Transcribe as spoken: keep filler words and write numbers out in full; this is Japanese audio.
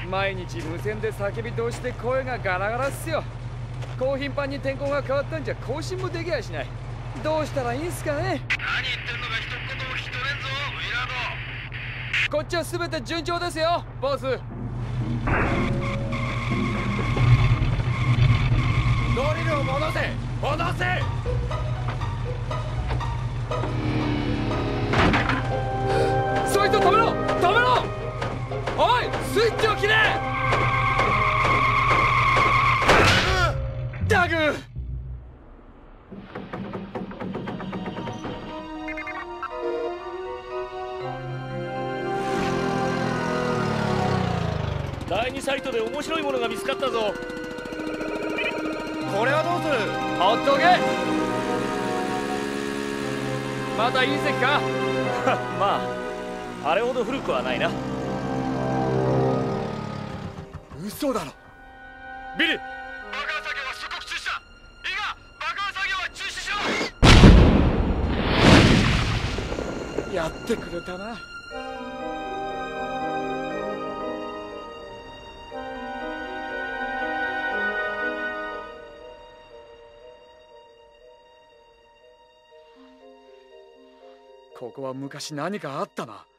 毎日無線で叫び通して声がガラガラっすよ。こう頻繁に天候が変わったんじゃ更新もできやしない。どうしたらいいんすかね。 何言ってんのか一言も聞き取れんぞウィラード。 こっちは全て順調ですよボス。ドリルを戻せ戻せ。そいつを止めろ止めろ。おいスイッチを切れ。ダグ第二サイトで面白いものが見つかったぞ。 これはどうする。ほっとけ。また隕石か。 まああれほど古くはないな。 嘘だろビリー。 爆破作業は即刻中止だ。いいか爆破作業は中止しろ。 やってくれたな。ここは昔何かあったな。